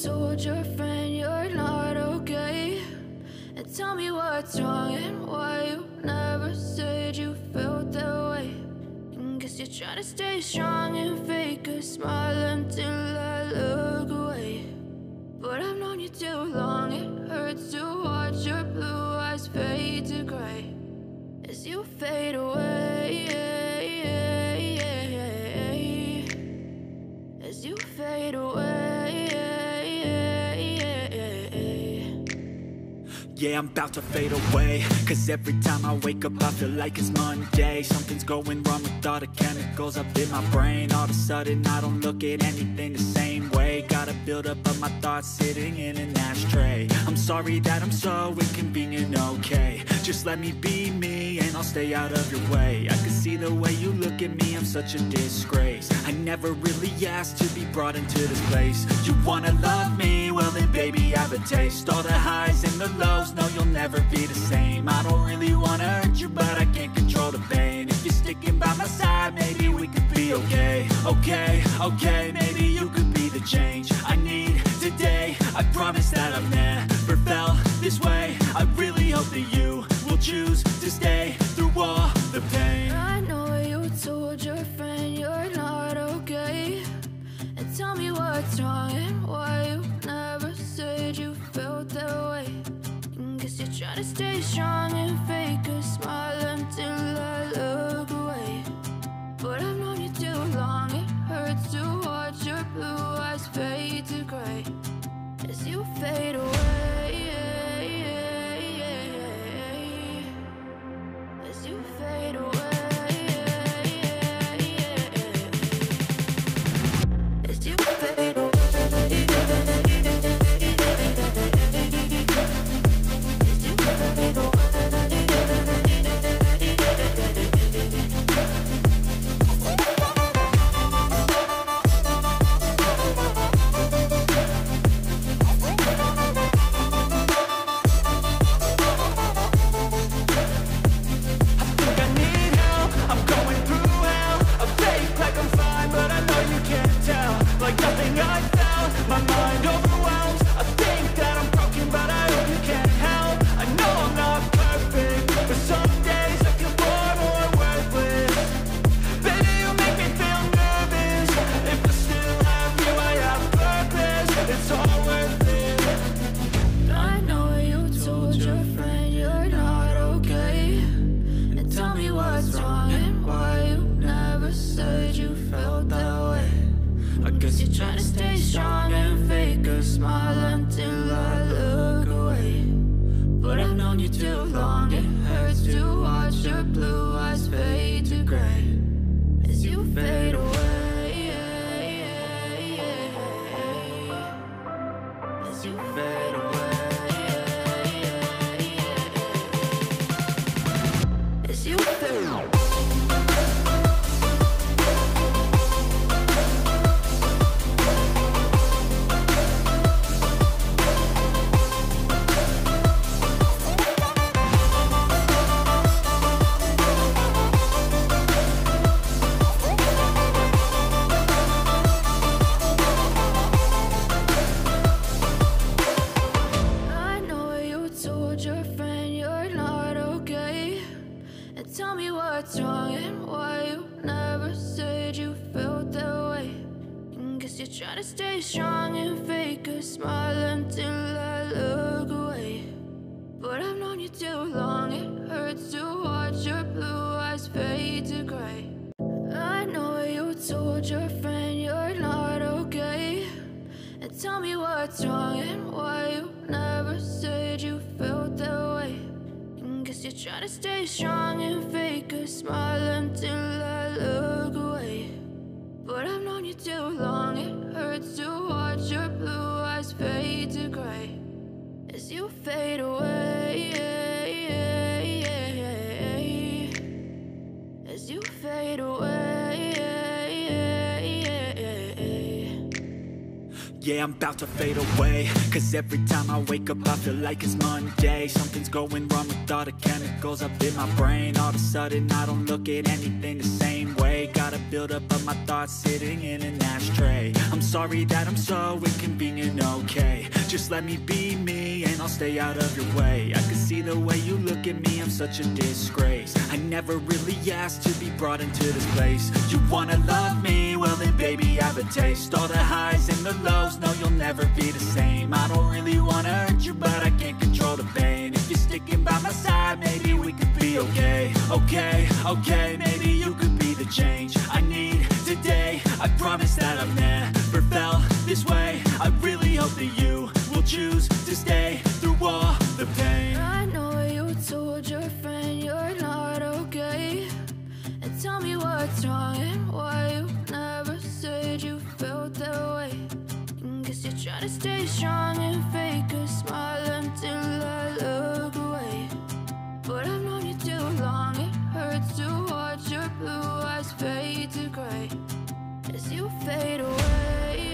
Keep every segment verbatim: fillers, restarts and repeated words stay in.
told your friend you're not okay? And tell me what's wrong and why you never said you felt that way. And guess you're trying to stay strong and fake a smile until I look away. But I've known you too long, it hurts to watch your blue eyes fade to gray as you fade away, as you fade away. Yeah, I'm about to fade away, cause every time I wake up I feel like it's Monday. Something's going wrong with all the chemicals up in my brain. All of a sudden I don't look at anything the same way. Gotta build up of my thoughts sitting in an ashtray. I'm sorry that I'm so inconvenient, okay? Just let me be me and I'll stay out of your way. I can see the way you look at me, I'm such a disgrace. I never really asked to be brought into this place. You wanna love me? Well then baby, have a taste. All the highs and the lows, no, you'll never be the same. I don't really wanna hurt you, but I can't control the pain. If you're sticking by my side, maybe we could be okay. Okay, okay, maybe you could be the change I need today. I promise that I've never felt this way. I really hope that you will choose to stay through all the pain. I know you told your friend you're not okay. And tell me what's wrong and why you never said you felt that way. Guess you're trying to stay strong and fake a smile until I look away. But I've known you too long, it hurts to watch your blue eyes fade to gray as you fade away, as you fade away, as you fade away. Trying to stay strong and fake a smile until I look away. But I've known you too long, it hurts to watch your blue eyes fade to gray as you fade away, as you fade away. Yeah, I'm about to fade away, cause every time I wake up I feel like it's Monday. Something's going wrong with all the chemicals up in my brain. All of a sudden I don't look at anything the same way. Gotta build up of my thoughts sitting in an ashtray. I'm sorry that I'm so inconvenient, okay? Just let me be me and I'll stay out of your way. I can see the way you look at me, I'm such a disgrace. I never really asked to be brought into this place. You wanna love me? Well then baby, have a taste. All the highs and the lows, no you'll never be the same. I don't really wanna hurt you, but I can't control the pain. If you're sticking by my side, maybe we could be okay. Okay, okay, maybe you could be the change I need today. I promise that I've never felt this way. I really hope that you will choose to stay through all the pain. I know you told your friend you're not okay, and tell me what's wrong and why you never said you felt that way. And guess you're trying to stay strong and fake a smile until I look away. But I've known you too long, it hurts to watch your blue eyes fade to gray as you fade away,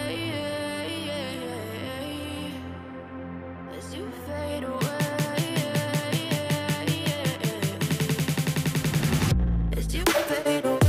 as you fade away, as you fade away.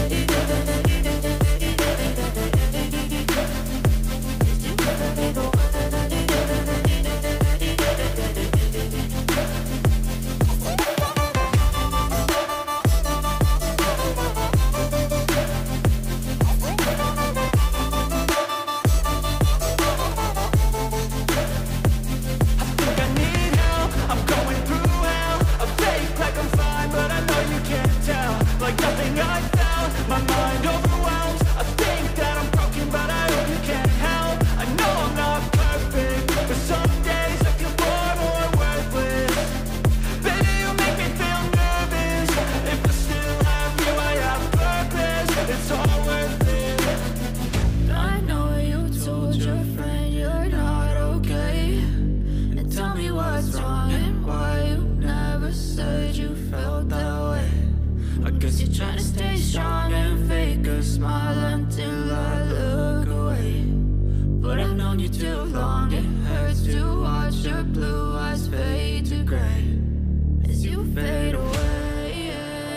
You're trying to stay strong and fake a smile until I look away. But I've known you too long, it hurts to watch your blue eyes fade to gray as you fade away,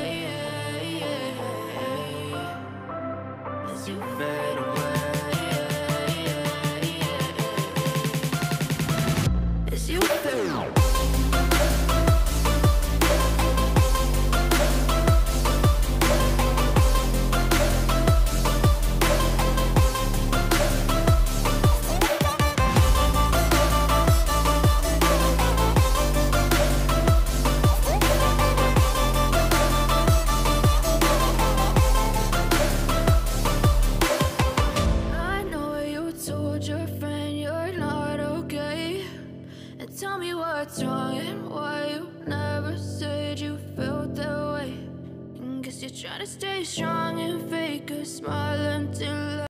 as you fade away, as you fade away. Tell me what's wrong and why you never said you felt that way. And guess you're trying to stay strong and fake a smile until I